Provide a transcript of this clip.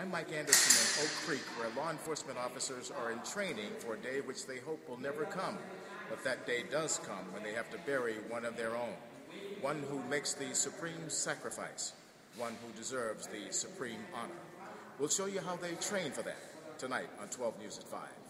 I'm Mike Anderson in Oak Creek, where law enforcement officers are in training for a day which they hope will never come. But that day does come when they have to bury one of their own, one who makes the supreme sacrifice, one who deserves the supreme honor. We'll show you how they train for that tonight on 12 News at 5.